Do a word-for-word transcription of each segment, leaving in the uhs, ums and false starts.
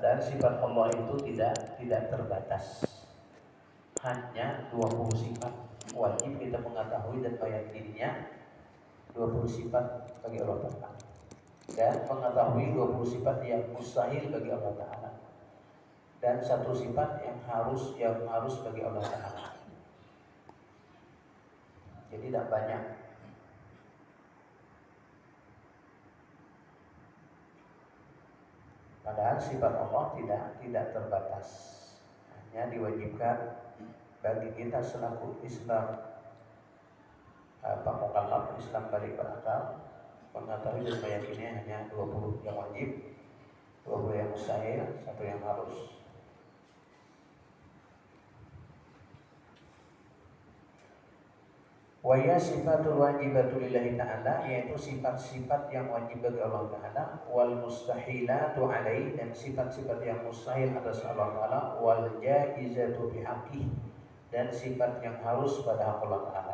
dan sifat Allah itu tidak tidak terbatas. Hanya dua puluh sifat wajib kita mengetahui dan meyakininya. dua puluh sifat bagi Allah Ta'ala, dan mengetahui dua puluh sifat yang mustahil bagi Allah Ta'ala, dan satu sifat yang harus yang harus bagi Allah Ta'ala. Jadi tidak banyak. Padahal sifat Allah tidak tidak terbatas. Hanya diwajibkan bagi kita selaku Islam apa mukallaf Islam balik berakal mengetahui dan meyakini hanya dua puluh yang wajib, dua puluh yang mustahil, satu yang harus. Wa ya sifatul wajibatu lillahi ta'ala, yaitu sifat-sifat yang wajib bagi Allah Ta'ala, wal mustahilatu alaihi, dan sifat-sifat yang mustahil atas Allah Ta'ala, wal jaizatu bihaqqih, dan sifat yang harus pada hak Allah Ta'ala.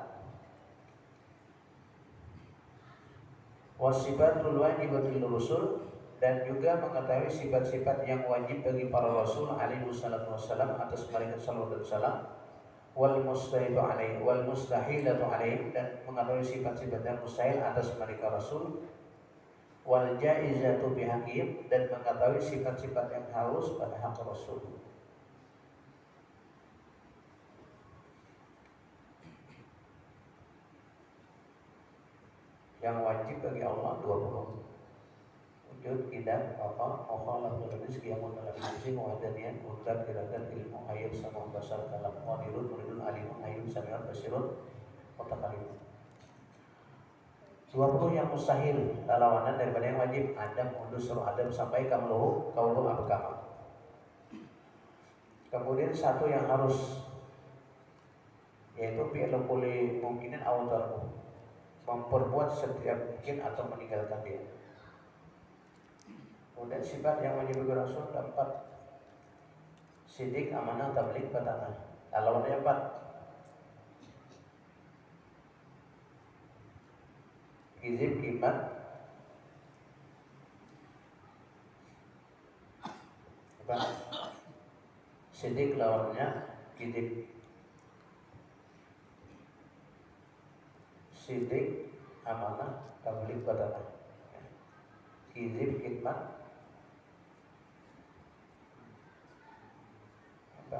Wa sifatul wajibatu lil rusul, dan juga mengetahui sifat-sifat yang wajib bagi para rasul alaihi wassalatu wassalam atas mereka sallallahu alaihi wasallam, wal mustahilatu alaihi wal mustahilatu alaihi, dan mengetahui sifat-sifat yang mustahil atas mereka rasul, wal jaizatu bihaqqihim, dan mengetahui sifat-sifat yang harus pada hak rasul. Yang wajib bagi Allah dua puluh. Wujud tidak apa mukhalaf bil rizqi yang mutlaq rizqi muwadaniyan mutlaq kirakan ilmu ayat sama basar kalam qadirun muridun alimun ayyun sami'un basirun mutakalim. dua puluh yang mustahil lawanan daripada yang wajib. Adam mundur suruh Adam sampai kamluhu kaulu abkama. Kemudian satu yang harus, yaitu fi'lu kulli mungkinin aw tarku, memperbuat setiap mungkin atau meninggalkan dia. Kemudian sifat yang wajib bagi Rasul empat: sidik, amanah, tabligh, batanah. Kalau ada empat: kizib, kibat, apa? Sidik lawannya kizib. Sidik, amanah, tabligh, batanah. Kizib, kibat, apa?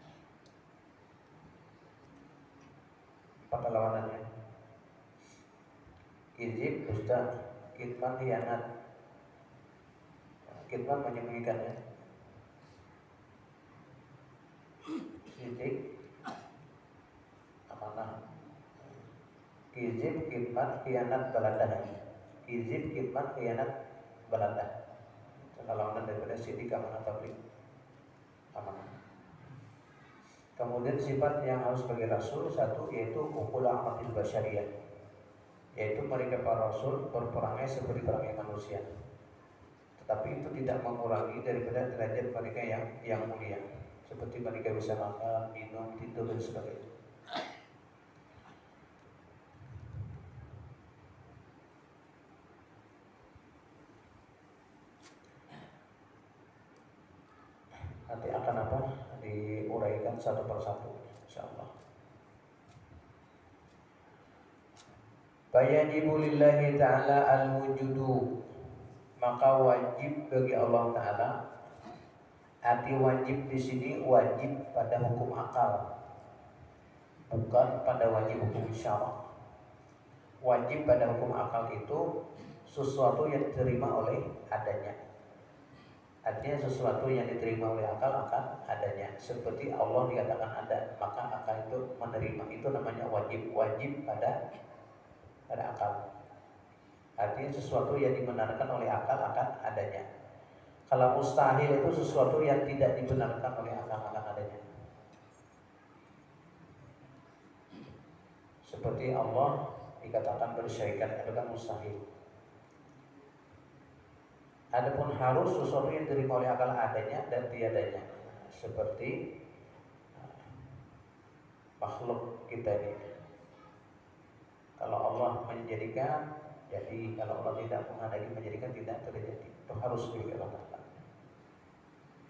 Apa lawanannya? Kizib, dusta, kitman, khianat. Kitman menyembunyikan ya. Sidik, amanah. Kizib, kitman, khianat, baladah. Kizib, kitman, khianat, baladah. Lawanan daripada sidik, amanah, tabligh, amanah. Kemudian sifat yang harus bagi Rasul satu, yaitu ukul amatil basyariyah, yaitu mereka para Rasul berperangai seperti perangai manusia, tetapi itu tidak mengurangi daripada derajat mereka yang yang mulia, seperti mereka bisa makan, minum, tidur dan sebagainya. Nanti akan apa? Diuraikan satu persatu, insyaallah. Fayajibu lillahi ta'ala al-wujudu, maka wajib bagi Allah Ta'ala. Arti wajib di sini wajib pada hukum akal, bukan pada wajib hukum syara'. Wajib pada hukum akal itu sesuatu yang diterima oleh adanya. Artinya sesuatu yang diterima oleh akal akan adanya. Seperti Allah dikatakan ada, maka akal itu menerima. Itu namanya wajib. Wajib pada pada akal. Artinya sesuatu yang dibenarkan oleh akal akan adanya. Kalau mustahil itu sesuatu yang tidak dibenarkan oleh akal akan adanya. Seperti Allah dikatakan bersyarikat, itu kan mustahil. Adapun harus sesuatu yang diterima oleh akal adanya dan tiadanya, seperti makhluk kita ini. Kalau Allah menjadikan jadi, kalau Allah tidak menghendaki menjadikan tidak terjadi. Itu harus diberi Allah.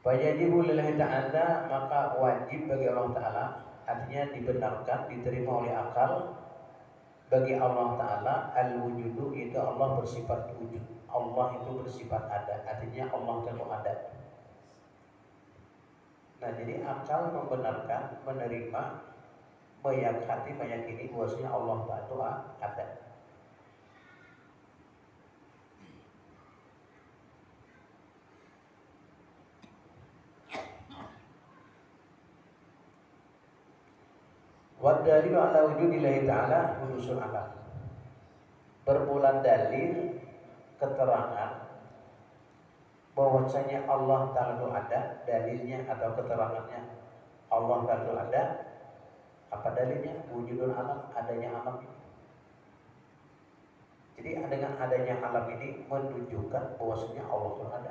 Fayajibu lillahi ta'ala, maka wajib bagi Allah Ta'ala, artinya dibenarkan, diterima oleh akal bagi Allah Ta'ala al-wujudu, itu Allah bersifat wujud, Allah itu bersifat ada, artinya Allah itu ada. Nah, jadi akal membenarkan, menerima, meyakini, meyakini bahwasanya Allah Ta'ala ada. Wa dalilu ala wujudillahi ta'ala hudusul alam. Bermula dalil keterangan bahwasanya Allah Ta'ala itu ada, dalilnya atau keterangannya Allah Ta'ala itu ada. Apa dalilnya? Wujudul alam, adanya alam ini. Jadi dengan adanya alam ini menunjukkan bahwasanya Allah itu ada.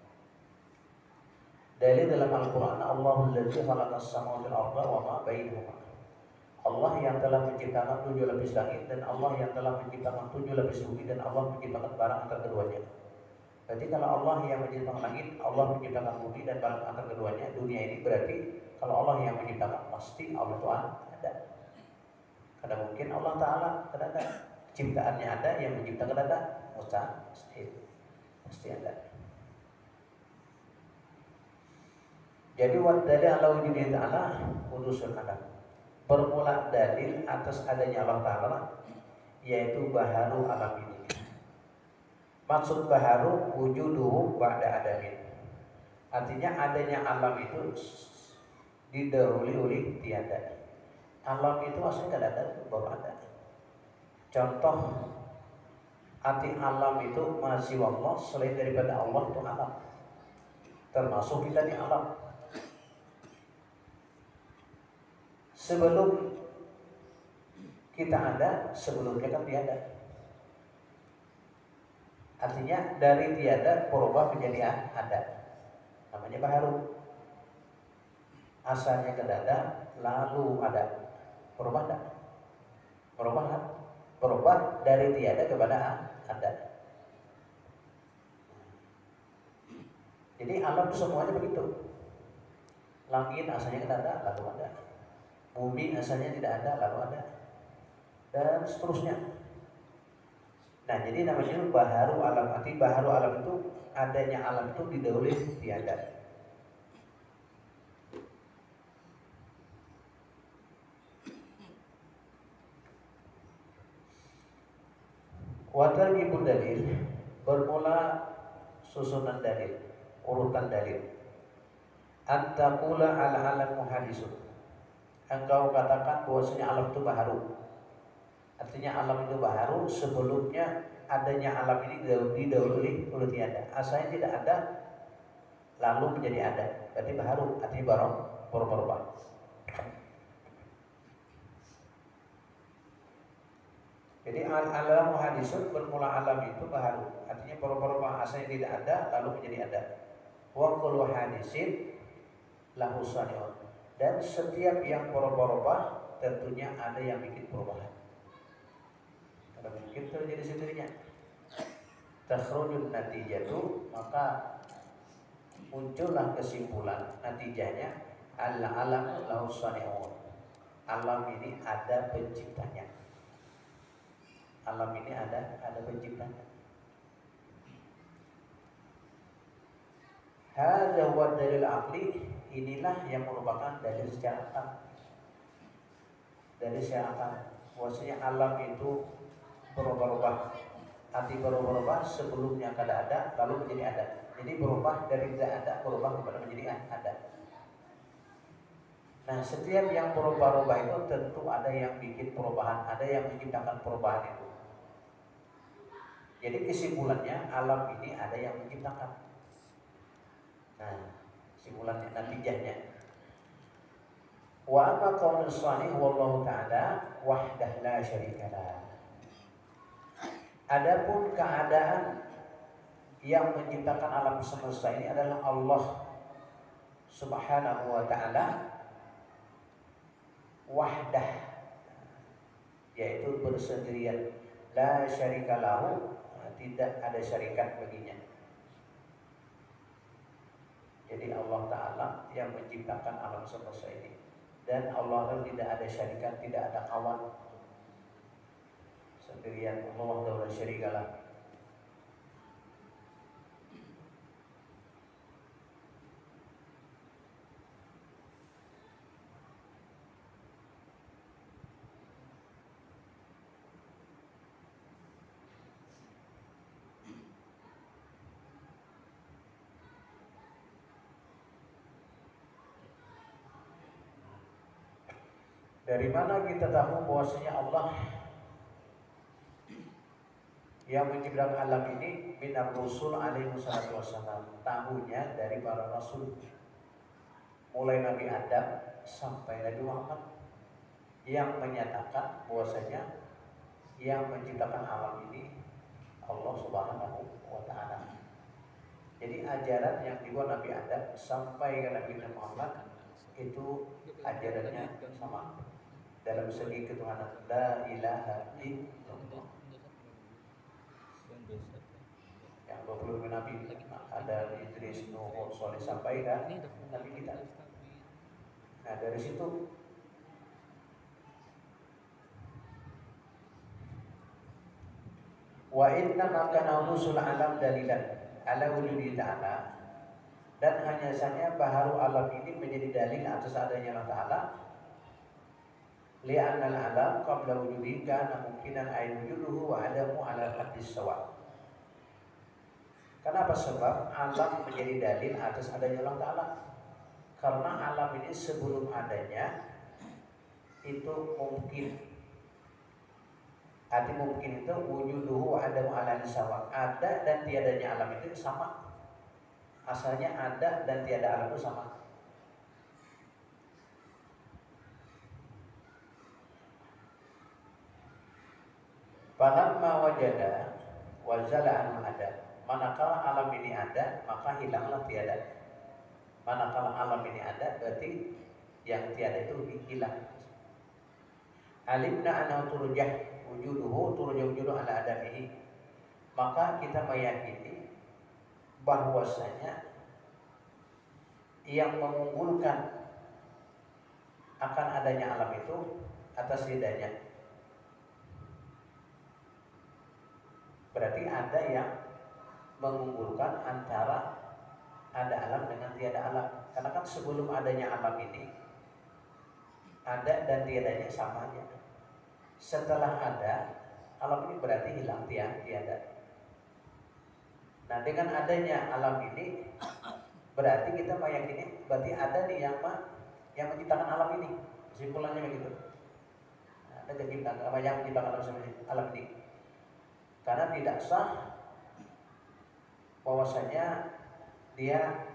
Dalil dalam Al-Quran, Allahul ladzi khalaqas samawati wal arda wa ma bainahuma. Allah yang telah menciptakan tujuh lapis langit dan Allah yang telah menciptakan tujuh lapis bumi dan Allah menciptakan barang antara keduanya. Berarti kalau Allah yang menciptakan langit, Allah menciptakan bumi dan barang antara keduanya, dunia ini, berarti kalau Allah yang menciptakan, pasti Allah Tuhan ada. Karena mungkin Allah Ta'ala ada, ciptaannya ada, yang menciptakan ada, mustahil, pasti ada. Jadi wadali ala wujudi ta'ala urusul alam. Bermula dalil atas adanya Allah Ta'ala, yaitu baharu alam ini. Maksud baharu wujuduhu ba'da adamin, artinya adanya alam itu didahului oleh tiada. Alam itu aslinya tidak ada, baru ada. Contoh, arti alam itu masih Allah, selain daripada Allah itu alam, termasuk kita di alam. Sebelum kita ada, sebelumnya kan tiada. Artinya dari tiada berubah menjadi ada. Namanya baharu. Asalnya tidak ada, lalu ada. Berubah tidak? Berubah kan? Berubah dari tiada kepada ada. Jadi alam semuanya begitu. Langit asalnya tidak ada, lalu ada. Bumi asalnya tidak ada, lalu ada, dan seterusnya. Nah, jadi namanya baharu alam. Arti baharu alam itu adanya alam itu didahului tiada. Watar ibu dalil, bermula susunan dalil, urutan dalil. Antakula ala alam muhadisun. Engkau katakan bahwasanya alam itu baharu. Artinya alam itu baharu, sebelumnya adanya alam ini didahului oleh tiada. Asalnya tidak ada, lalu menjadi ada. Berarti baharu, artinya baru, berubah. Jadi alam muhadisun, bermula alam itu baharu, artinya berubah. Asalnya tidak ada, lalu menjadi ada. Wa kullu hadisin lahu sani'un. Dan setiap yang berubah tentunya ada yang bikin perubahan. Kalau mungkin terjadi sendirinya. Takhrujun natijatu, maka muncullah kesimpulan, natijahnya al-alam lahu sani'un. Alam ini ada penciptanya. Alam ini ada ada penciptanya. Hadza huwa dalil aqli, inilah yang merupakan dalil secara akal. Dalil secara akal, bahwasanya alam itu berubah-ubah. Arti berubah-ubah, sebelumnya kada ada, lalu menjadi ada. Jadi berubah dari tidak ada, berubah kepada menjadi ada. Nah, setiap yang berubah-ubah itu tentu ada yang bikin perubahan, ada yang menciptakan perubahan itu. Jadi kesimpulannya alam ini ada yang menciptakan. Nah, kesimpulannya, natijahnya. Wa amma qaulus shanih wallahu ta'ala wahdah la syarikalah. Adapun keadaan yang menciptakan alam semesta ini adalah Allah Subhanahu wa ta'ala wahdah, yaitu bersendirian, la syarikalahu, tidak ada syarikat baginya. Jadi Jadi Allah Ta'ala yang menciptakan alam semesta ini. Dan Allah itu tidak ada syarikat, tidak ada kawan, sendirian. Allah wahdahu la syarikalah. Dari mana kita tahu bahwasanya Allah yang menciptakan alam ini? Minar Rasul alaihi wassalatu wassalam. Tahunya dari para rasul, mulai Nabi Adam sampai Nabi Muhammad, yang menyatakan bahwasanya yang menciptakan alam ini Allah Subhanahu wa Ta'ala. Jadi ajaran yang dibawa Nabi Adam sampai ke Nabi Muhammad itu ajarannya sama dalam segi ketuhanan, la ilaha illallah. Yang dua puluh Nabi, ada Idris, Nuh, Soleh sampai kan Nabi kita. Nah dari situ wa inna makana usul alam dalilan ala wujudi ta'ala, dan hanya saja baharu alam ini menjadi dalil atas adanya Allah Ta'ala. Li'anna al-alam qabla wujudi kana mungkinan ay wujuduhu wa adamu ala hadis sawa. Kenapa? Sebab alam menjadi dalil atas adanya Allah Ta'ala. Karena alam ini sebelum adanya itu mungkin. Arti mungkin itu wujuduhu wa adamu ala hadis sawa. Ada dan tiadanya alam itu sama. Asalnya ada dan tiada alam itu sama. Falamma wajada wazala anhu ada. Manakala alam ini ada, maka hilanglah tiada. Manakala alam ini ada, berarti yang tiada itu hilang. Alimna annahu turjah wujuduhu turjah wujudu ala adamihi. Maka kita meyakini bahwasanya yang mengunggulkan akan adanya alam itu atas tidaknya. Berarti ada yang mengunggulkan antara ada alam dengan tiada alam. Karena kan sebelum adanya alam ini ada dan tiadanya sama aja. Setelah ada alam ini berarti hilang tiada. Nah dengan adanya alam ini berarti kita meyakini berarti ada nih yang yang menciptakan alam ini. Kesimpulannya begitu. Nah, ada yang yang menciptakan alam ini. Karena tidak sah bahwasanya dia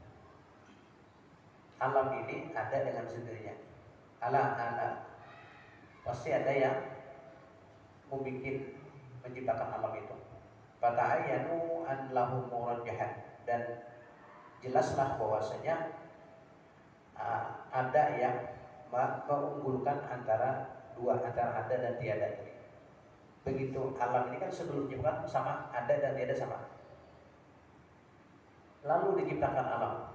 alam ini ada dengan sendirinya. Ala ala pasti ada yang membuat menciptakan alam itu. Fata'ayyanu an lahu murajjahan, dan jelaslah bahwasanya uh, ada yang mengunggulkan antara dua, antara ada dan tiada ini. Begitu alam ini kan sebelum diciptakan sama, ada dan tiada sama. Lalu diciptakan alam,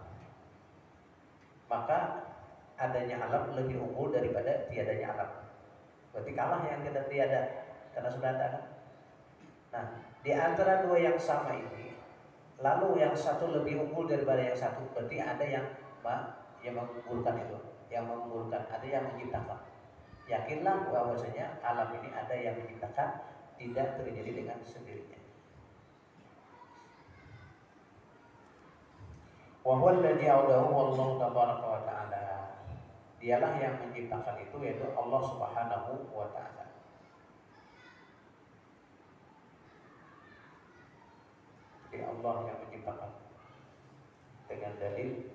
maka adanya alam lebih unggul daripada tiadanya alam. Berarti kalah yang tidak tiada karena sudah ada kan. Nah di antara dua yang sama ini, lalu yang satu lebih unggul daripada yang satu, berarti ada yang yang mengunggulkan itu, yang mengunggulkan, ada yang menciptakan. Yakinlah bahwasanya alam ini ada yang menciptakan, tidak terjadi dengan sendirinya. Wa huwa alladhi awdahu wallahu tabaraka wa ta'ala. Dialah yang menciptakan itu, yaitu Allah Subhanahu wa ta'ala. Jadi Allah yang menciptakan dengan dalil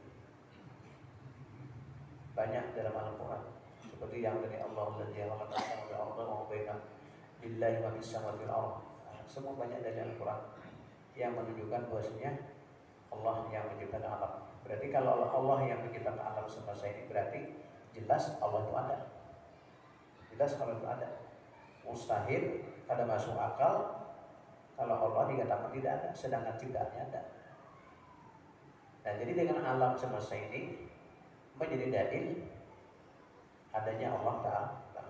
banyak dalam Al-Quran. Seperti yang dari Allah dan dia Allah Taala Allah mengubahkan billahi wa bisamawati al-ard. Semua banyak dari Al-Quran yang menunjukkan bahwasanya Allah yang menciptakan alam. Berarti kalau Allah yang menciptakan alam semesta ini, berarti jelas Allah itu ada. Jelas kalau itu ada. Mustahil pada masuk akal kalau Allah dikatakan tidak ada, sedangkan ciptaannya ada. Nah, jadi dengan alam semesta ini menjadi dalil adanya Allah Ta'ala.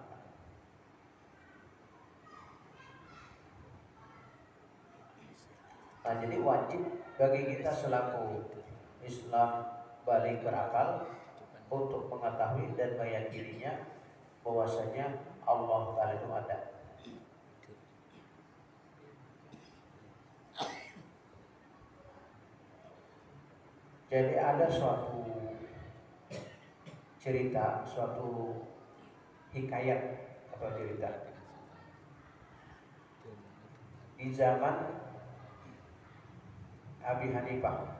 Nah, jadi wajib bagi kita selaku Islam balik berakal untuk mengetahui dan meyakininya bahwasanya Allah Ta'ala itu ada. Jadi ada suatu cerita, suatu hikayat atau cerita di zaman Abi Hanifah.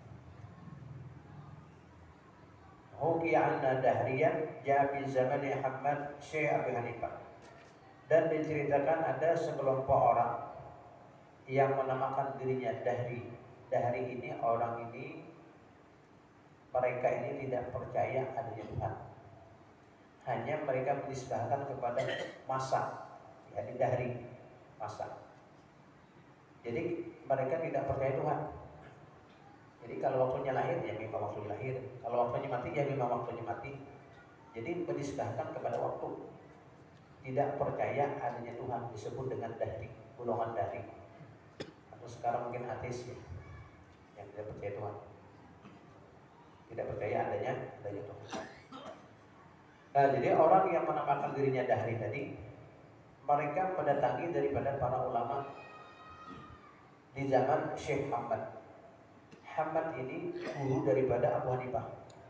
Huki anna dahriyan jabi zamani Ahmad Syekh Abi Hanifah. Dan diceritakan ada sekelompok orang yang menamakan dirinya dahri. Dahri ini, orang ini, mereka ini tidak percaya adanya Tuhan. Hanya mereka menisbahkan kepada masa, yakni dahri, masa. Jadi mereka tidak percaya Tuhan. Jadi kalau waktunya lahir, ya memang waktunya lahir. Kalau waktunya mati, ya memang waktunya mati. Jadi menisbahkan kepada waktu. Tidak percaya adanya Tuhan, disebut dengan dahri, golongan dahri. Atau sekarang mungkin ateis ya, yang tidak percaya Tuhan. Tidak percaya adanya adanya Tuhan. Nah, jadi orang yang menamakan dirinya dahri tadi, mereka mendatangi daripada para ulama di zaman Syekh Ahmad. Ahmad ini guru daripada Abu Hanifah.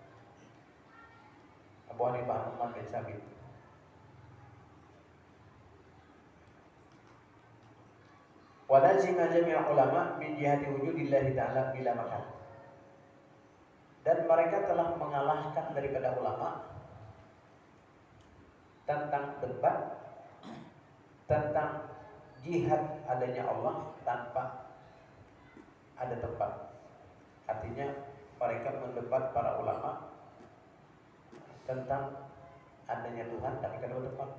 Abu Hanifah Nu'man bin Sabit. Walazima jami'ul ulama min jihati wujudillahi ta'ala bila makan. Dan mereka telah mengalahkan daripada ulama tentang debat tentang jihad adanya Allah tanpa ada tempat. Artinya mereka mendebat para ulama tentang adanya Tuhan tapi tidak ada tempat.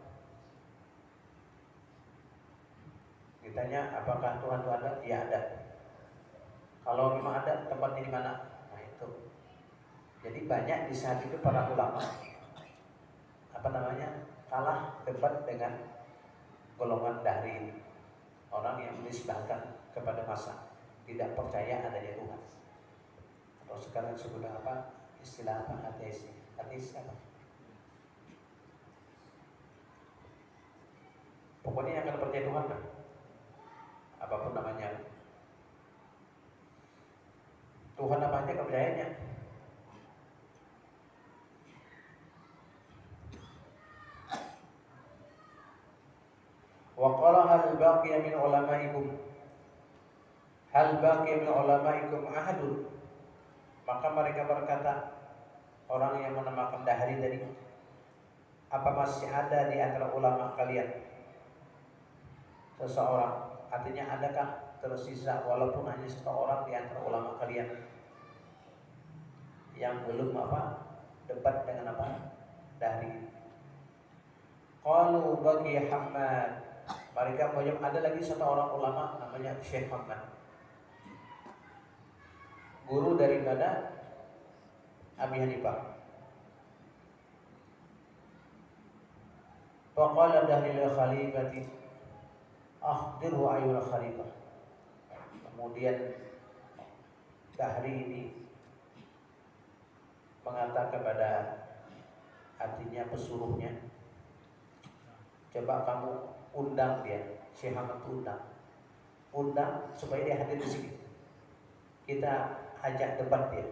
Ditanya apakah Tuhan itu ada? Ya ada. Kalau memang ada, tempatnya di mana? Nah itu. Jadi banyak di saat itu para ulama apa namanya kalah debat dengan golongan dahri ini, orang yang menisbahkan kepada masa, tidak percaya adanya Tuhan. Atau sekarang disebut apa? Istilah apa? Ateis. Ateis apa? Pokoknya yang akan percaya Tuhan lah. Apapun namanya. Tuhan apa aja kepercayaannya. Wa qala hal baqiya min ulamaikum hal baqiya min ulamaikum ahadun. Maka mereka berkata, orang yang menamakan dahri tadi, apa masih ada di antara ulama kalian seseorang? Artinya adakah tersisa walaupun hanya seseorang di antara ulama kalian yang belum apa debat dengan apa dahri? Qalu baqi Ahmad. Mereka menjawab ada lagi satu orang ulama namanya Syekh Ahmad, guru daripada Abi Hanifah. Faqala dahlil khalifati akhdirhu ayyul khalifah. Kemudian dahri ini mengatakan kepada artinya pesuruhnya, coba kamu undang dia, Syekh Ahmad undang, undang supaya dia hadir di sini. Kita ajak debat dia.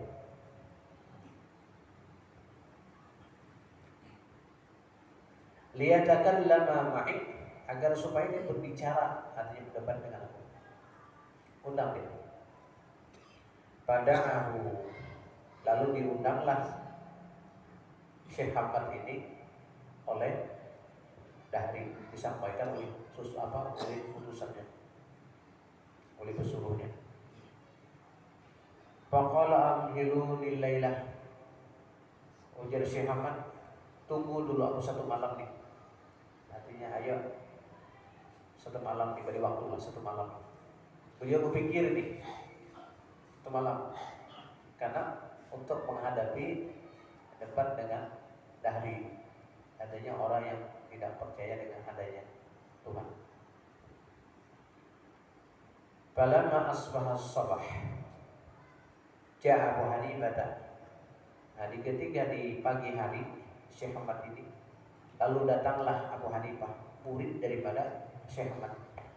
Liyatakallama ma'i, agar supaya dia berbicara, artinya berdebat dengan aku. Undang dia. Pada'ahu, lalu diundanglah Syekh Ahmad ini oleh dahri, disampaikan oleh sus apa oleh putusannya, oleh pesuruhnya. Faqala amhiluni lailah. Ujar Syekh Ahmad, tunggu dulu aku satu malam nih. Artinya ayo satu malam nih, beri waktu lah satu malam. Beliau berpikir nih satu malam. Karena untuk menghadapi debat dengan dahri, adanya orang yang tidak percaya dengan adanya Tuhan. Falamma asbaha as-sabah ja'a Abu Hanifah. Nah, di ketika di pagi hari Syekh Ahmad ini, lalu datanglah Abu Hanifah, murid daripada Syekh Ahmad.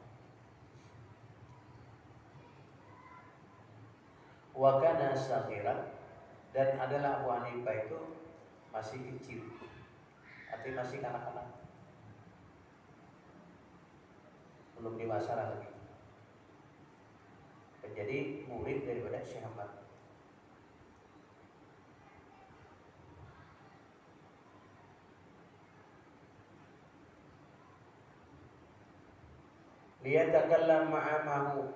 Wa kana saghiran, dan adalah Abu Hanifah itu masih kecil, artinya masih kanak-kanak, belum dewasa lagi. Menjadi murid daripada Syekh Ahmad. Liyatakallam ma'amahu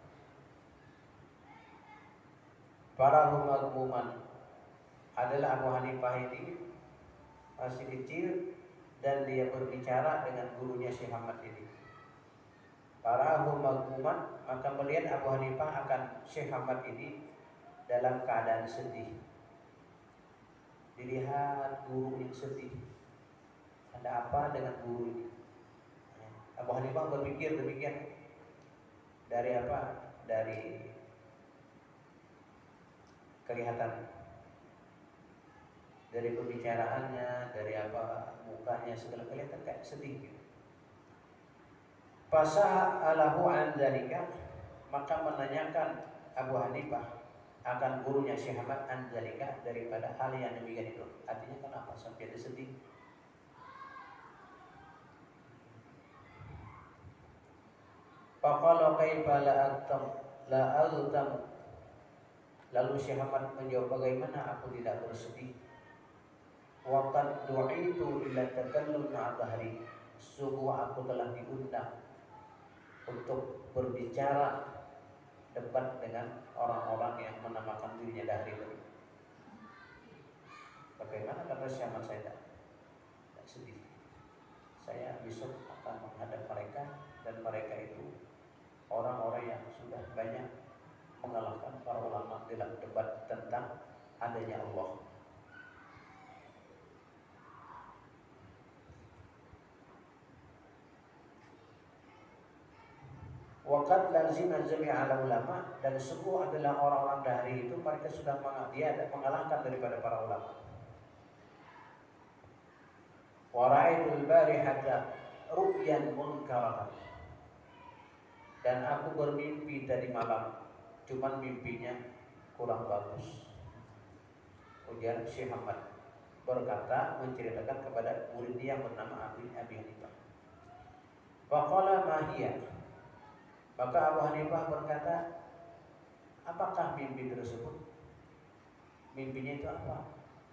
farahu magmuman. Adalah Abu Hanifah ini masih kecil dan dia berbicara dengan gurunya Syekh Ahmad ini. Farahu magmuman, maka melihat Abu Hanifah akan Syekh Ahmad ini dalam keadaan sedih. Dilihat guru yang sedih. Ada apa dengan guru ini? Abu Hanifah berpikir demikian. Dari apa? Dari kelihatan, dari pembicaraannya, dari apa mukanya, segala kelihatan kayak sedih gitu. Fasa'alahu an dzalika, maka menanyakan Abu Hanifah akan gurunya Syekh Ahmad an dzalika, daripada hal yang demikian itu. Artinya kenapa sampai dia sedih? Faqala kaifa la antam la altam. Lalu Syekh Ahmad menjawab, bagaimana aku tidak bersedih? Wa qad du'itu ila takallum ma'a dhahri. Sungguh aku telah diundang untuk berbicara debat dengan orang-orang yang menamakan dirinya dahri tadi. Bagaimana kata Syekh Ahmad, saya tidak, tidak sedih. Saya besok akan menghadap mereka, dan mereka itu orang-orang yang sudah banyak mengalahkan para ulama dalam debat tentang adanya Allah. Waqad lazima jami'al ulama, dan sungguh adalah orang-orang dahri itu mereka sudah dia mengalahkan daripada para ulama. Wa ra'aitul barihata ru'yan munkaratan, dan aku bermimpi tadi malam, cuman mimpinya kurang bagus. Kemudian Syekh Ahmad berkata, menceritakan kepada muridnya yang bernama Abi Abi Hanifah. Faqala ma hiya, maka Abu Hanifah berkata, apakah mimpi tersebut? Mimpinya itu apa?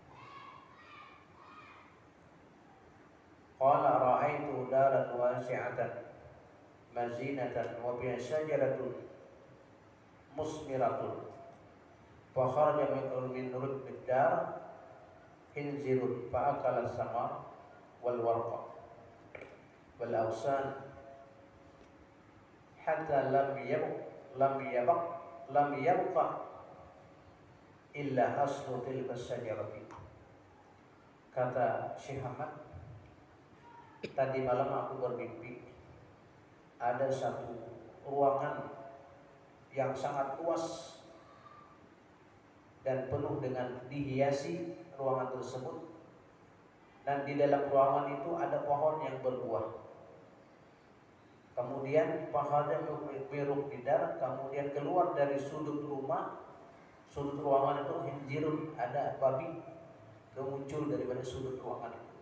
Qala ra'aitu daran wasi'atan mazinatan wa biha syajaratun musmiratun fa kharaja min rudbid dar hinzirun fa akala samar wal warqa wal awsan hatta lam yabq lam yabq lam yabqa illa aslu tilka syajarati. Kata Syekh Ahmad, tadi malam aku bermimpi ada satu ruangan yang sangat luas dan penuh dengan dihiasi ruangan tersebut, dan di dalam ruangan itu ada pohon yang berbuah. Kemudian pohonnya beruk bidar, kemudian keluar dari sudut rumah, sudut ruangan itu hinjirun, ada babi kemuncul daripada sudut ruangan itu.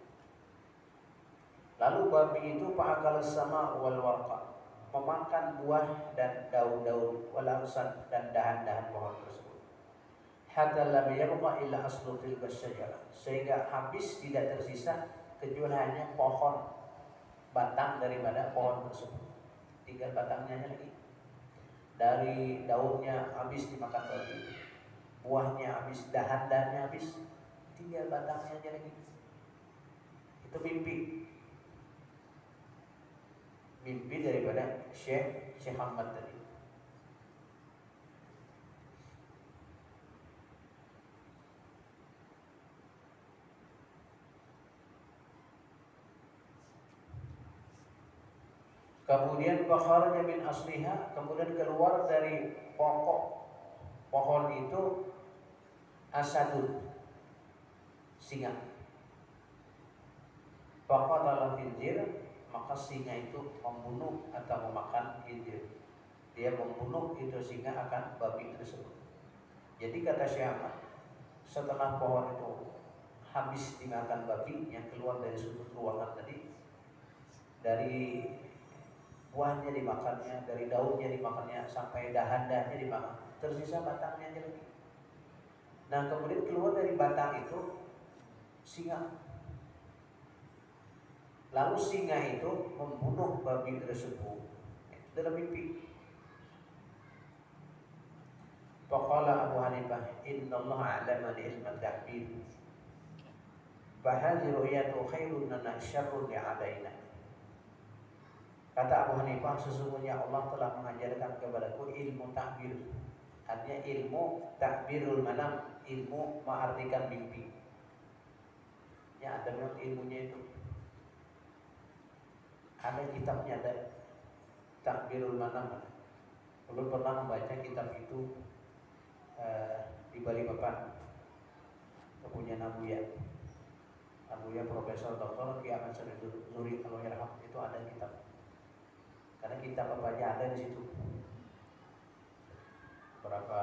Lalu babi itu fa'akal sama wal warqa, memakan buah dan daun-daun, wal awsan, dan dahan-dahan pohon tersebut. Hatta lam yabqa illa aslu tilka syajarah, sehingga habis, tidak tersisa kecuali hanya pohon, batang daripada pohon tersebut. Tinggal batangnya lagi. Dari daunnya habis dimakan babi, buahnya habis, dahan-dahannya habis, tinggal batangnya aja lagi. Itu mimpi. Mimpi daripada Syekh Syekh Ahmad tadi. Kemudian fakharaja min asliha, kemudian keluar dari pokok pohon itu asadun, singa. Faqatala khinzir, maka singa itu membunuh atau memakan khinzir. Dia membunuh itu singa akan babi tersebut. Jadi kata Syekh, setelah pohon itu habis dimakan babi yang keluar dari sudut ruangan tadi, dari buahnya dimakannya, dari daunnya dimakannya, sampai dahan-dahannya dimakan, tersisa batangnya aja lagi. Nah kemudian keluar dari batang itu singa. Lalu singa itu membunuh babi tersebut dalam mimpi. Faqala Abu Hanifah, innallaha 'allamani ilma ta'bir. Fahadhi ru'yatu khairun lana syarrun li'alaina. Kata Abu Hanifah, sesungguhnya Allah telah mengajarkan kepadaku ilmu takbir. Artinya ilmu takbirul manam, ilmu mengartikan mimpi. Ya ada memang ilmunya itu. Ada kitabnya, ada takbirul manam. Belum pernah membaca kitab itu uh, di Balikpapan. Kepunyaan Abuya. Abuya Profesor Doktor Ki Ahmad Zuri Al-Yarham, itu ada kitab. Karena kitab apa aja ada di situ. Berapa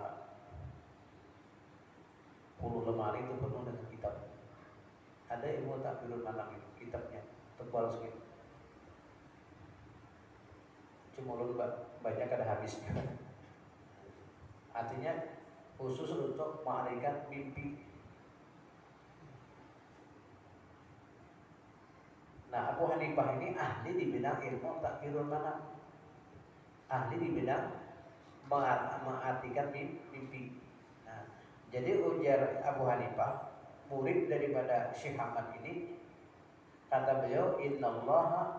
puluh lemari itu penuh dengan kitab. Ada ilmu takbirul manam itu, kitabnya tebal segitu. Cuma lu banyak ada habisnya. Artinya khusus untuk mengartikan mimpi. Nah Abu Hanifah ini ahli di bidang ilmu takbirul manam, ahli di bidang mengartikan mimpi. Nah, jadi ujar Abu Hanifah, murid daripada Syekh Ahmad ini, kata beliau, innallaha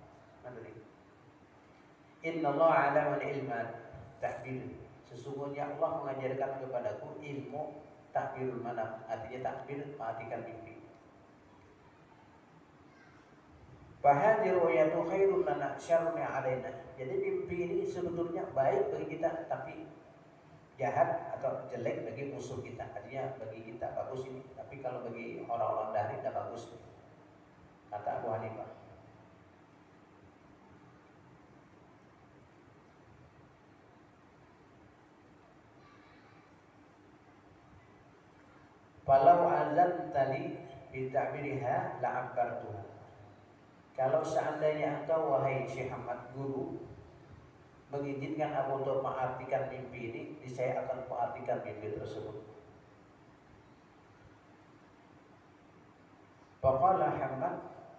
innallaha 'allamani ilma ta'bir. Sesungguhnya Allah mengajarkan kepadaku ilmu takbirul manam, artinya takbir mengartikan mimpi. Fahadhi ru'yatu khairun lana syarrun 'alaina. Jadi mimpi ini sebetulnya baik bagi kita, tapi jahat atau jelek bagi musuh kita. Artinya bagi kita bagus ini, tapi kalau bagi orang-orang dahri tidak bagus. Kata Abu Hanifah. Falau azantali bi ta'biriha la'abbartuha. Kalau seandainya engkau wahai Syekh Ahmad guru mengizinkan aku untuk mengartikan mimpi ini, saya akan mengartikan mimpi tersebut. Faqala Hamad,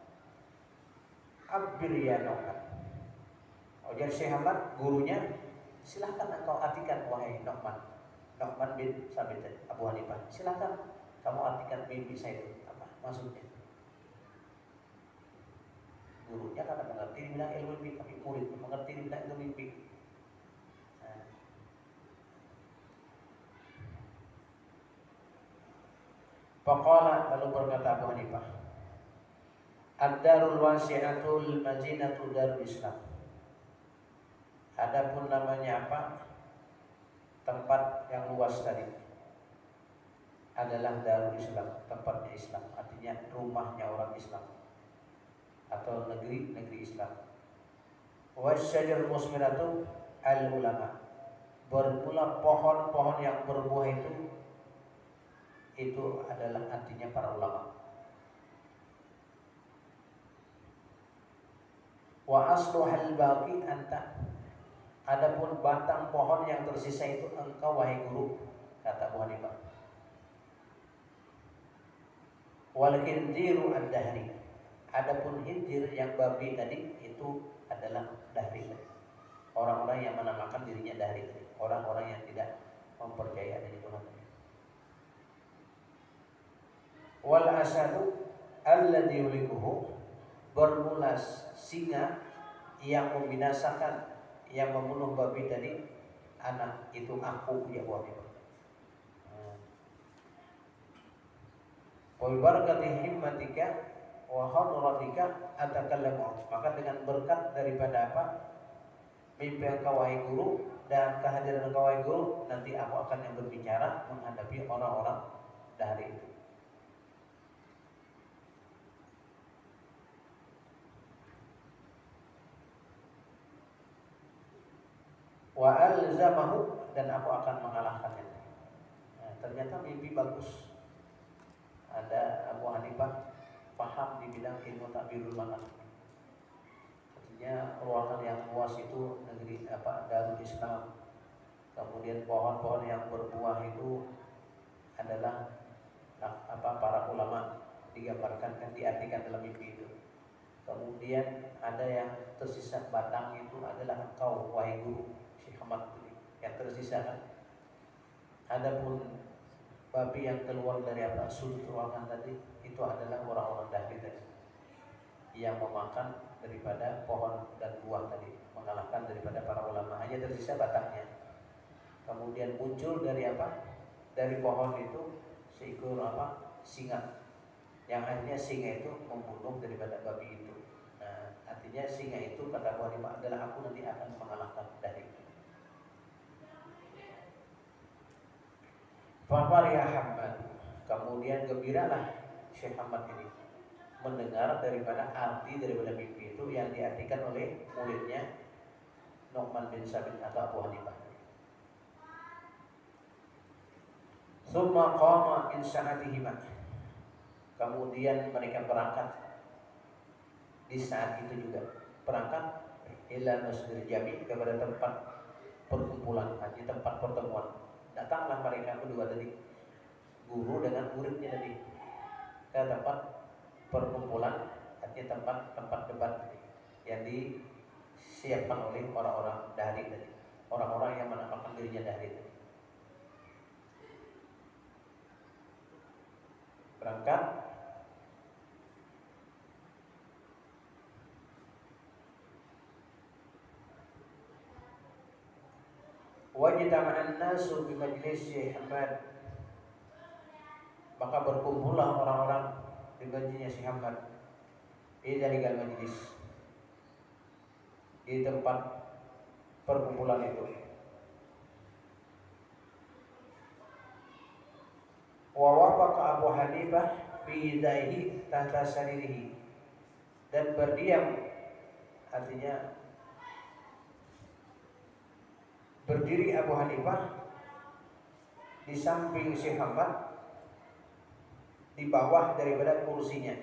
abbir ya Nu'man. Ujar Syekh Ahmad gurunya, silahkan engkau artikan wahai Nu'man. Nu'man bin Sabit Abu Hanifah, silahkan kamu artikan mimpi saya itu apa maksudnya. Gurunya karena mengerti di bidang ilmu mimpi, tapi murid mengerti di bidang ilmu mimpi. Nah. Faqala, lalu berkata Abu Hanifah, ad-darul wasi'atul madinatu darul Islam. Adapun namanya apa? Tempat yang luas tadi adalah darul Islam, tempatnya Islam, artinya rumahnya orang Islam atau negeri-negeri Islam. Wasyajar musmiratu al-ulama. Bermula pohon-pohon yang berbuah itu itu adalah artinya para ulama. Wa asluhal baqi anta. Adapun batang pohon yang tersisa itu engkau wahai guru, kata Abu Hanifah. Wal khinziru ad-dahri. Adapun khinzir yang babi tadi itu adalah dahri. Orang-orang yang menamakan dirinya dahri, orang-orang yang tidak mempercayai adanya Tuhan. Wal asadu alladhi yulikuhu. Bermula singa yang membinasakan, yang membunuh babi tadi, anak itu aku ya Abu Hanifah. Wa barakati himmatika wa hadratika atakallamu, maka dengan berkat daripada apa mimpi engkau wahai guru dan kehadiran engkau wahai guru, nanti aku akan yang berbicara menghadapi orang-orang dari itu. Wa alzamahu, dan aku akan mengalahkannya. Nah, ternyata mimpi bagus. Ada Abu Hanifah paham di bidang ilmu takbirul manam. Artinya ruangan yang luas itu negeri apa Darul Islam. Kemudian pohon-pohon yang berbuah itu adalah apa para ulama digambarkan kan diartikan dalam mimpi itu. Kemudian ada yang tersisa batang itu adalah engkau wahai guru Syekh Ahmad yang tersisa kan. Adapun babi yang keluar dari apa sudut ruangan tadi itu adalah orang-orang dahsyat tadi yang memakan daripada pohon dan buah tadi, mengalahkan daripada para ulama, hanya tersisa batangnya. Kemudian muncul dari apa? Dari pohon itu seekor apa? Singa. Yang akhirnya singa itu membunuh daripada babi itu. Nah, artinya singa itu kata Abu Hanifah adalah aku nanti akan mengalahkan dari itu. Fafariha Hamad, kemudian gembiralah Syekh Ahmad ini mendengar daripada arti daripada mimpi itu yang diartikan oleh muridnya Nu'man bin Sabit atau Abu Hanifah. Tsumma qama min sa'atihima, kemudian mereka berangkat di saat itu juga, berangkat ila Masjidil Jami, kepada tempat perkumpulan haji, tempat pertemuan. Datanglah mereka berdua tadi, guru dengan muridnya tadi, ke tempat perkumpulan, artinya tempat tempat debat yang disiapkan oleh orang-orang dahri tadi, orang-orang yang menamakan dirinya dahri tadi. Berangkat wajtama'an nasu bi majlis Syekh Ahmad, maka berkumpullah orang-orang di majlisnya Syekh Ahmad di dalam majlis, di tempat perkumpulan itu. Wa wafaqa Abu Hanifah bi yadayhi tahta saririhi, dan berdiam artinya berdiri Abu Hanifah di samping Syekh Ahmad di bawah daripada kursinya.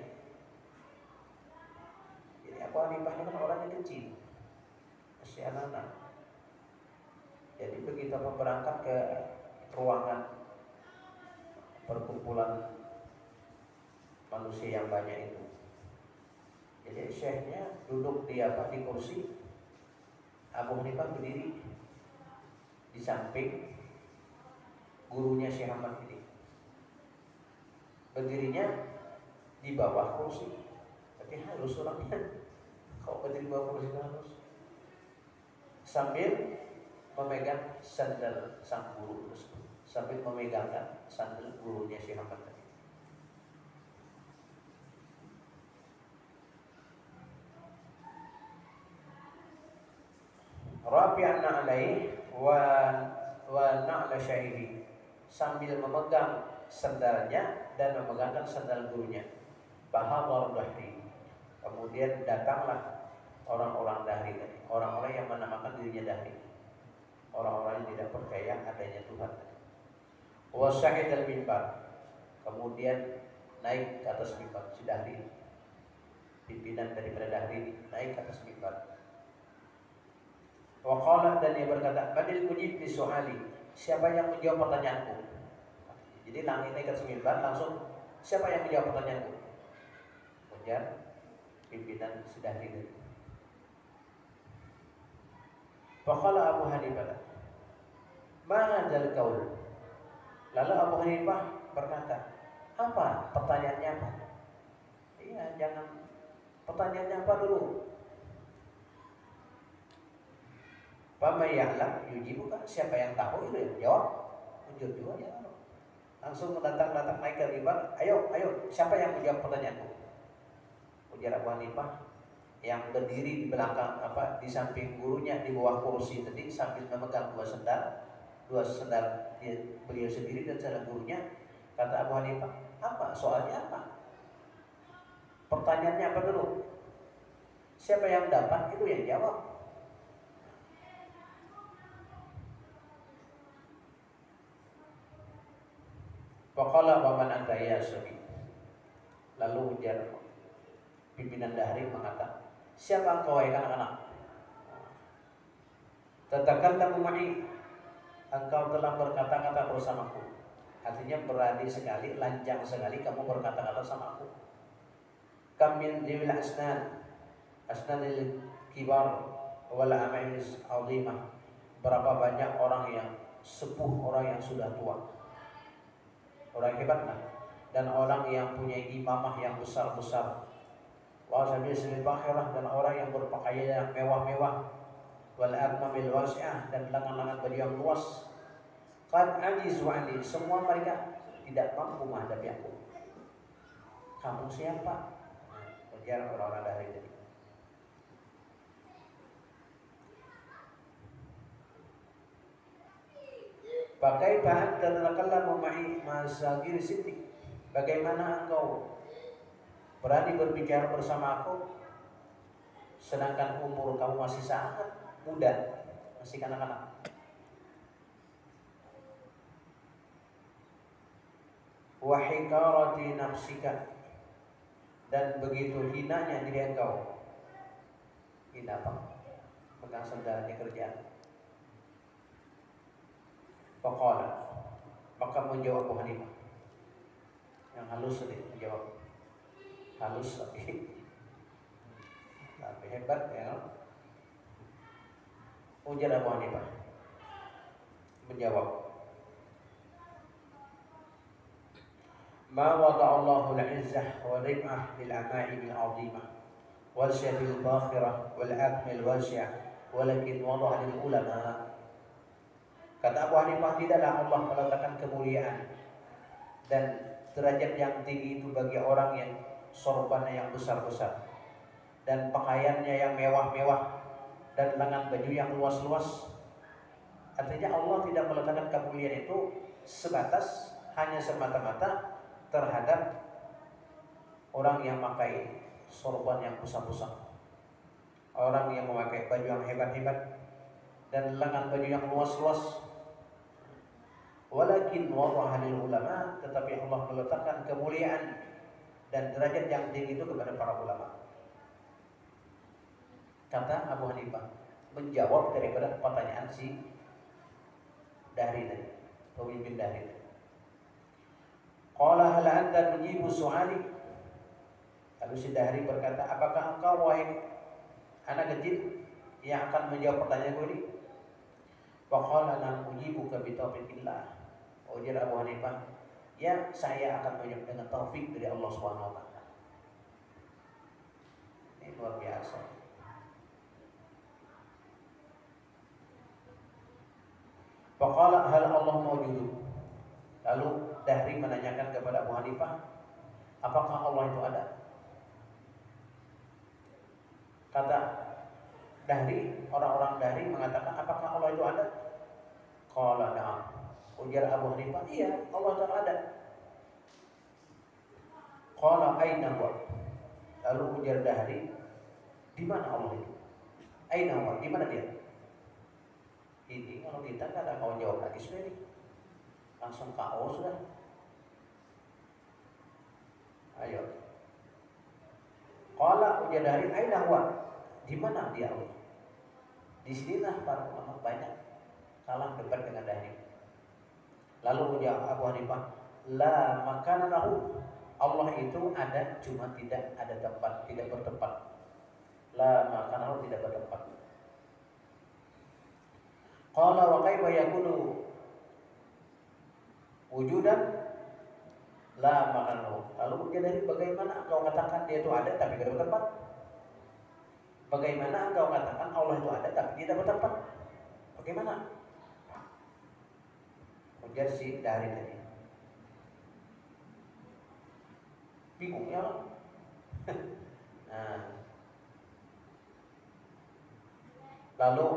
Jadi Abu Hanifah ini kan orangnya kecil, masih anak-anak. Jadi begitu berangkat ke ruangan perkumpulan manusia yang banyak itu, jadi syekhnya duduk di apa di kursi, Abu Hanifah berdiri di samping gurunya Syekh Ahmad ini, berdirinya di bawah kursi. Tapi halus orangnya, kalau berdiri di bawah kursi halus, sambil memegang sandal sang guru tersebut, sambil memegangkan sandal gurunya Syekh Ahmad tadi. Rafi'an na'alaihi wa wa na'la syaihi, sambil memegang sandalnya dan memegangkan sandal gurunya. Bahadar dahri, kemudian datanglah orang-orang dahri tadi, orang-orang yang menamakan dirinya dahri, orang-orang yang tidak percaya adanya Tuhan. Wa syahid al-mimbar, kemudian naik ke atas mimbar. Si dahri, pimpinan daripada dahri, naik ke atas mimbar. Wa qala, dan dia berkata, badil mujib li su'ali, siapa yang menjawab pertanyaanku? Jadi langit naik ke atas mimbar, langsung siapa yang menjawab pertanyaanku? Kemudian pimpinan si dahri itu. Fa qala Abu Hanifah, ma hadzal qaul. Lalu Abu Hanifah berkata, apa pertanyaannya apa? Iya, jangan pertanyaannya apa dulu. Fama ya'lam yujibuka, siapa yang tahu itu yang jawab. Ujur juga ya. Langsung datang-datang naik ke mimbar, ayo, ayo, siapa yang menjawab pertanyaanku? Ujar Abu Hanifah, yang berdiri di belakang apa di samping gurunya di bawah kursi tadi sambil memegang dua sendal, dua sendal beliau sendiri dan sendal gurunya. Kata Abu Hanifah, apa soalnya apa? Pertanyaannya apa dulu? Siapa yang dapat itu yang jawab. Faqala wa man anta ya sabi. Lalu ujar pimpinan Dahri mengatakan, siapa engkau wahai anak-anak? Tatakallamu ma'i, engkau telah berkata-kata bersamaku. Artinya berani sekali, lancang sekali kamu berkata-kata sama aku. Kam min dhil asnan, asnanil kibar wal amainis azimah. Berapa banyak orang yang sepuh, orang yang sudah tua, orang hebat lah, dan orang yang punya imamah yang besar-besar. Wa sabil sabil bakhirah, dan orang yang berpakaian yang mewah-mewah. Wal akmamil wasi'ah, dan lengan-lengan baju yang luas. Qad ajizu anni, semua mereka tidak mampu menghadapi aku. Kamu siapa? Ujar orang-orang dari tadi. Pakai bahan dan lakallamu ma'i masagir siti. Bagaimana engkau berani berbicara bersama aku sedangkan umur kamu masih sangat muda, masih kanak-kanak. Wa hikarati nafsika, dan begitu hinanya diri engkau. Hina apa? Pegang sendalnya kerjaan. Faqala, maka menjawab Abu Hanifah yang halus sedikit menjawab, halus tapi tapi hebat ya. Ujar Abu Hanifah menjawab, ma wada'allahu al-izzah wa rif'ah lil ama'im al-'azimah wal syabil bakhirah wal akmil wasi'ah walakin wada'a lil ulama. Kata Abu Hanifah, tidaklah Allah meletakkan kemuliaan dan derajat yang tinggi itu bagi orang yang sorbannya yang besar-besar dan pakaiannya yang mewah-mewah dan lengan baju yang luas-luas. Artinya Allah tidak meletakkan kemuliaan itu sebatas hanya semata-mata terhadap orang yang memakai sorban yang besar-besar, orang yang memakai baju yang hebat-hebat dan lengan baju yang luas-luas. Walakin wada'a lil ulama, tetapi Allah meletakkan kemuliaan dan derajat yang tinggi itu kepada para ulama. Kata Abu Hanifah menjawab daripada pertanyaan si Dahri tadi, pemimpin Dahri tadi. Qala hal anta tujibu su'ali? Lalu si Dahri berkata, apakah engkau wahai anak kecil yang akan menjawab pertanyaanku ini? Wa qala la ujibuka bi taufiqillah. Ujar Abu Hanifah, ya saya akan menjawab dengan taufik dari Allah Subhanahu wa taala. Ini luar biasa. Faqala hal Allah mawjud. Lalu Dahri menanyakan kepada Abu Hanifah, apakah Allah itu ada? Kata Dahri, orang-orang Dahri mengatakan, apakah Allah itu ada? Qala na'am. Ujar Abu Hanifah, iya, Allah itu ada. Qala aina huwa? Lalu ujar Dahri, di mana Allah itu? Aina huwa? Di mana dia? Ini kalau kita nggak ada mau jawab lagi sudah nih, langsung K O sudah. Ayo. Qala ujar Dahri, aina huwa? Di mana dia Allah? Di sinilah para ulama banyak kalah debat dengan Dahri. Lalu ujar Abu Hanifah, la makana lahu. Allah itu ada, cuma tidak ada tempat, tidak bertempat. La makana lahu, tidak bertempat. Qala wa kaifa yakunu wujudan la makana lahu. Lalu ujar Dahri, bagaimana engkau katakan dia itu ada tapi tidak bertempat? Bagaimana engkau katakan Allah itu ada tapi tidak bertempat? Bagaimana? Ujar si Dahri tadi. Bingung ya Allah. Nah, lalu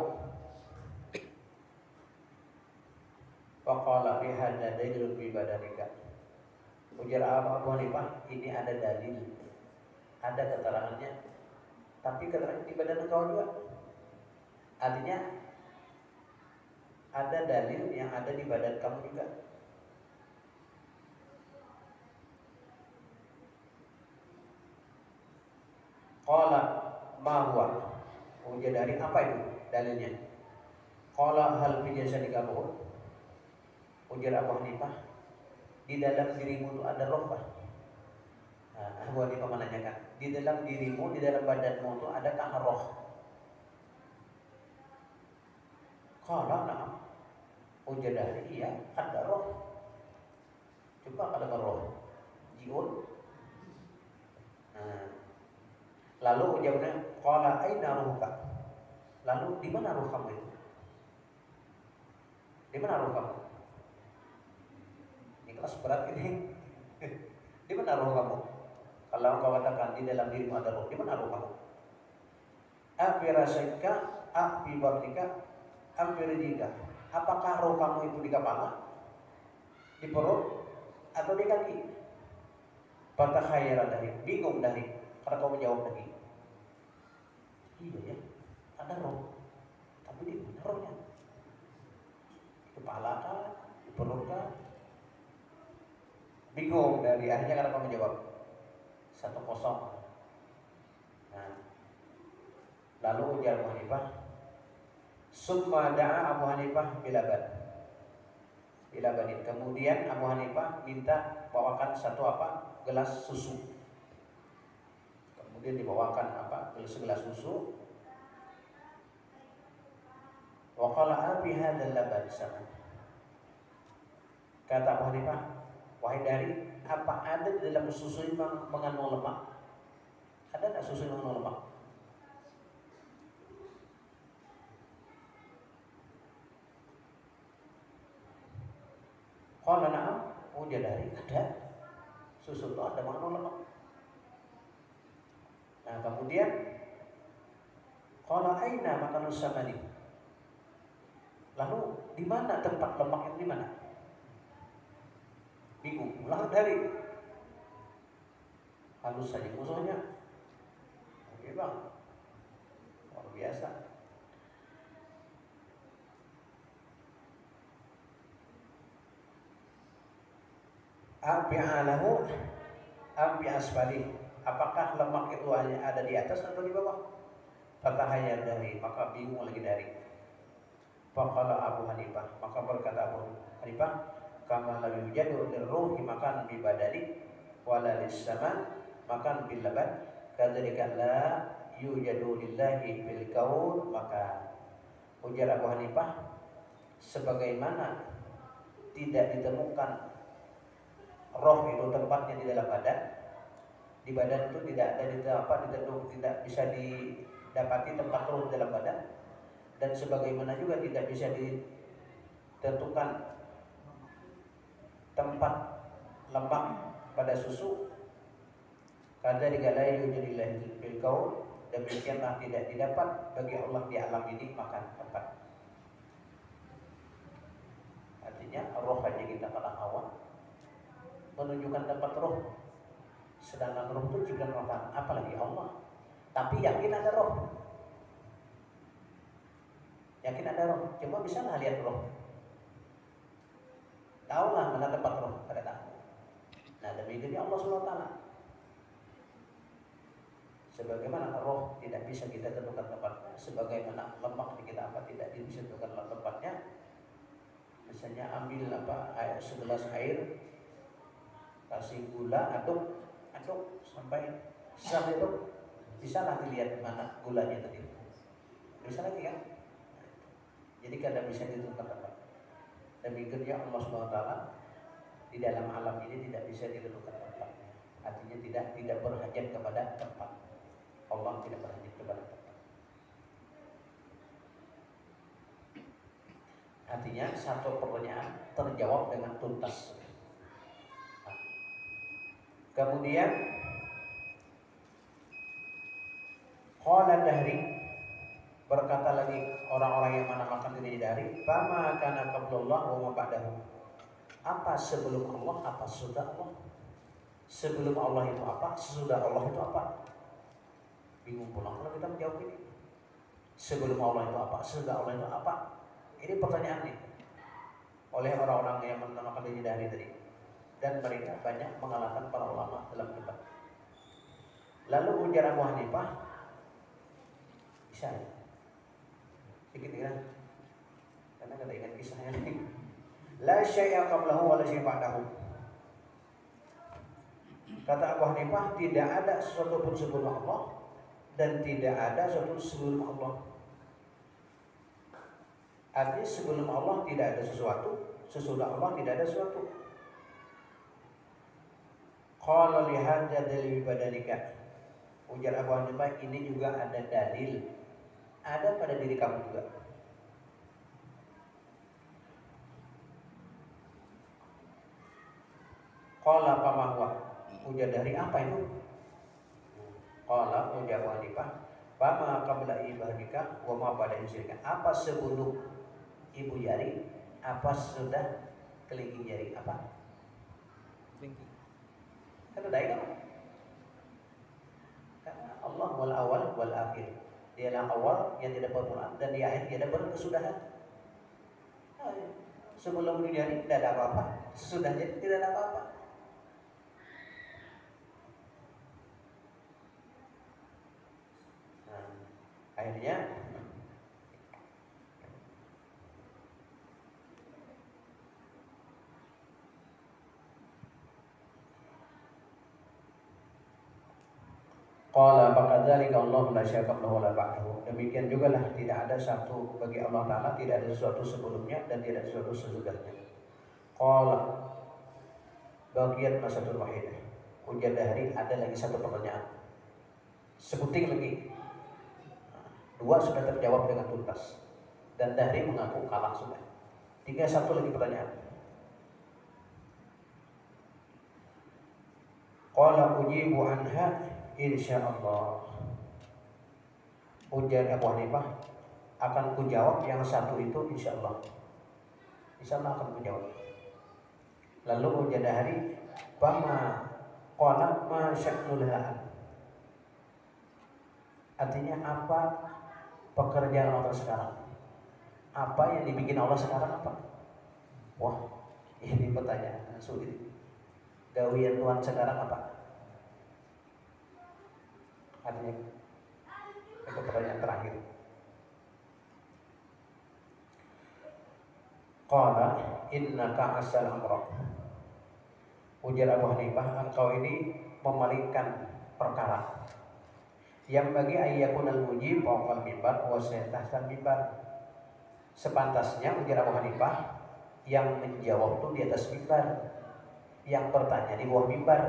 faqala bihadza dalilun fi badanika. Ujar Abu Hanifah, ini ada dalil, ada keterangannya, tapi keterangan di badan engkau juga. Artinya ada dalil yang ada di badan kamu juga. Qala ma huwa? Ujar dari apa itu dalilnya? Qala hal fi jasadika ruh? Ujar Abu Hanifah, di dalam dirimu itu ada roh, Pak. Nah, Abu Hanifah menanyakan, di dalam dirimu, di dalam badanmu itu adakah roh? Qala na'am. Ujar dari iya, ada roh. Coba ada roh, jiun. Nah, lalu ujarnya, qala aina ruhuka? Lalu di mana roh kamu itu? Di mana roh kamu? Ini kelas berat ini. Di mana roh kamu? Kalau engkau katakan di dalam dirimu ada roh, di mana roh kamu? Afi rasyika, afi batika, afi rijika. Apakah roh kamu itu di kepala, di perut, atau di kaki? Fatakhayyara dari, bingung dari, karena kau menjawab lagi. Iya ya, ada roh, tapi di mana rohnya? Di kepala kah? Di perut kah? Bingung dari, akhirnya karena kau menjawab satu kosong. Nah, lalu ujar Abu Hanifah, summa da'a Abu Hanifah bilaban. Bilabanin. Kemudian Abu Hanifah minta bawakan satu apa? Gelas susu. Kemudian dibawakan apa? Segelas susu. Wa qala abi hadzal laban sama. Kata Abu Hanifah, wahai dari, apa ada di dalam susu ini mengandung lemak? Ada enggak susu yang mengandung lemak? Qala na'am. Ujar dari, ada. Susu itu ada mengandung lemak. Nah, kemudian qala aina makanus samani? Lalu di mana tempat lemak yang di mana? Bingung. Ulang dari, halus saja musuhnya. Oke bang, luar biasa. Abi'alahu Abi asfali. Apakah lemak itu hanya ada di atas atau di bawah? Fatahayar dari, maka bingung lagi dari. Faqala Abu Hanifah, maka berkata Abu Hanifah, kama la yujadu lirruhi makan bi badani wala lis-sama makan bil laban, kadzalika la yujadu lillahi bil kaun. Maka ujar Abu Hanifah, sebagaimana tidak ditemukan roh itu tempatnya di dalam badan, di badan itu tidak ada di apa ditentu, tidak bisa didapati tempat roh di dalam badan, dan sebagaimana juga tidak bisa ditentukan tempat lemak pada susu. Kadzalika la yujadu lillahi bil kaun, demikianlah tidak didapat bagi Allah di alam ini makan tempat. Artinya roh aja kita pada awal menunjukkan tempat roh, sedangkan roh itu ciptaan Allah, apalagi Allah. Tapi yakin ada roh, yakin ada roh. Cuma bisa nggak lihat roh? Tahulah mana tempat roh, pada tahu. Nah, demikian Allah subhanahu wa taala. Sebagaimana roh tidak bisa kita tentukan tempatnya, sebagaimana lemak kita apa tidak bisa tentukan tempatnya. Misalnya ambil apa air, segelas air, kasih gula, aduk, aduk sampai sampai itu bisa lah dilihat mana gulanya tadi. Bisa lagi kan? Jadi kadang bisa ditentukan tempat. Demikian Allah subhanahu wa taala di dalam alam ini tidak bisa ditentukan tempatnya. Artinya tidak tidak berhajat kepada tempat. Allah tidak berhajat kepada tempat. Artinya satu pertanyaan terjawab dengan tuntas. Kemudian Qala Dahri, berkata lagi orang-orang yang menamakan diri Dahri, fama kana qablallah wa ma ba'dahu. Apa sebelum Allah, apa sesudah Allah? Sebelum Allah itu apa, sesudah Allah itu apa? Bingung pulang kalau kita menjawab ini. Sebelum Allah itu apa, sesudah Allah itu apa? Ini pertanyaannya oleh orang-orang yang menamakan diri Dahri tadi. Dan mereka banyak mengalahkan para ulama dalam debat. Lalu ujar Abu Hanifah, bisa ya? Sedikit ya, karena kita ingat kisahnya nih. La syai'a qablahu wa la syai'a ba'dahu. Kata Abu Hanifah, tidak ada sesuatu pun sebelum Allah dan tidak ada sesuatu sebelum Allah. Artinya sebelum Allah tidak ada sesuatu, sesudah Allah tidak ada sesuatu. Qala li hadza dalil badanika. Ujar Abu Hanifah, ini juga ada dalil, ada pada diri kamu juga. Qala fama huwa. Ujar dari apa itu? Qala ujar Abu Hanifah, fama qabla ibadika wa ma ba'da insyrika. Apa sebelum ibu jari, apa sudah kelingking jari? Apa? Kelingking. Kan udah kan? Karena Allah wal awal wal akhir. Dialah awal yang tidak bermula dan di akhir tidak berkesudahan. Nah, sebelum ibu jari tidak ada apa-apa, sesudahnya tidak ada apa-apa. Nah, akhirnya Qala fakadzalika Allah la syai'a qablahu wa la ba'dahu. Demikian juga lah tidak ada satu bagi Allah Ta'ala, tidak ada sesuatu sebelumnya dan tidak ada sesuatu sesudahnya. Qala baqiyat masatul wahidah. Ujar Dahri, ada lagi satu pertanyaan. Sebuting lagi. Dua sudah terjawab dengan tuntas dan Dahri mengaku kalah sudah. Tinggal satu lagi pertanyaan. Qala ujibu anha insyaallah. Ujar Abu Hanifah, akan kujawab yang satu itu insyaallah. Insyaallah akan kujawab. Lalu ujar Dahri, "Fama qala ma sya'nul hal." Artinya apa pekerjaan Allah sekarang? Apa yang dibikin Allah sekarang apa? Wah, ini pertanyaan sulit. Gawian Tuhan sekarang apa? Artinya itu pertanyaan terakhir. Qala innaka asal amra. Ujar Abu Hanifah, engkau ini memalingkan perkara. Yang bagi ayyakunal mujib fawqal mimbar wa saytahtal mimbar. Sepantasnya ujar Abu Hanifah, yang menjawab itu di atas mimbar, yang bertanya di bawah mimbar.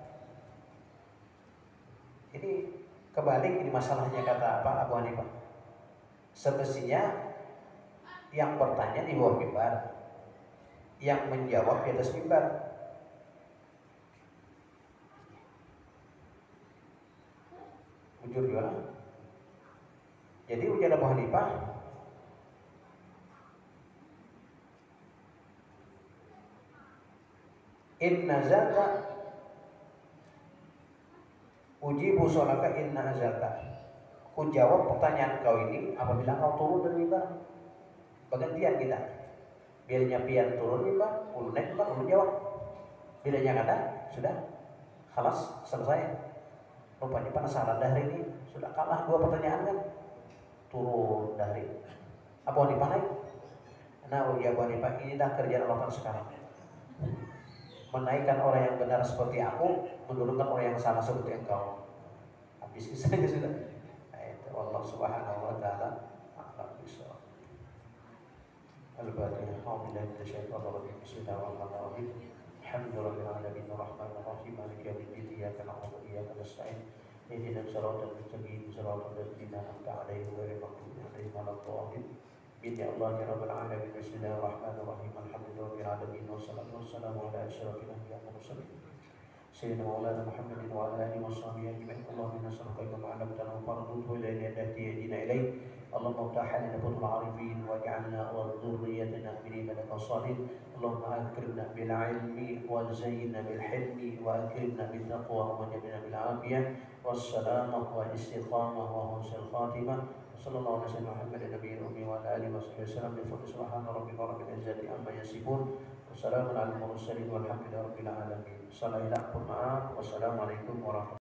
Ini kebalik ini masalahnya, kata apa Abu Hanifah. Semestinya yang bertanya di bawah mimbar, yang menjawab di atas mimbar. Jujur juga. Jadi ujar Abu Hanifah, inna zaka ujibu sholaka inna zaka. Ku jawab pertanyaan kau ini apabila kau turun dari mimbar. Bergantian kita. Bilanya pian turun mimbar, ulu naik mimbar, ulu jawab. Bilanya kata, sudah, khalas, selesai. Rupanya penasaran Dahri ini sudah kalah dua pertanyaan kan, turun Dahri. Abu Hanifah naik. Nah, uji Abu Hanifah, inilah kerjaan Allah sekarang. Menaikkan orang yang benar seperti aku, menurunkan orang yang salah seperti engkau. Habis kisahnya sudah. Ayat Allah Subhanahu wa taala a'lam bishawab. Al-Fatihah. A'udzubillahi minasyaitonir rajim. Bismillahirrahmanirrahim. Alhamdulillahirabbil alamin arrahmanir rahim maliki yaumiddin iyyaka na'budu wa iyyaka nasta'in ihdinas siratal mustaqim siratal ladzina an'amta 'alaihim ghairil maghdubi 'alaihim waladdallin. Bismillahirrahmanirrahim rabbil alamin bismillahirrahmanirrahim alhamdulillahirabbil alamin wassalatu wassalamu ala asyrofil anbiya'i wal mursalin سيدنا مولانا محمد وعلى آله وصحبه أجمعين. اللهم إنا نسألك علما علمتنا وفرضته إلينا يهدينا إليه. اللهم افتح علينا فتوح العارفين واجعلنا وذريتنا من عبادك الصالحين. اللهم أكرمنا بالعلم وزينا بالحلم وأكرمنا بالتقوى وجبنا بالعافية والسلامة والاستقامة وحسن الخاتمة. صلى الله على سيدنا محمد النبي الأمي وعلى آله وصحبه وسلم. سبحان ربك رب العزة عما يصفون وسلام على المرسلين والحمد لله رب العالمين. Salah hilap, mohon maaf. Wassalamualaikum warahmatullahi wabarakatuh.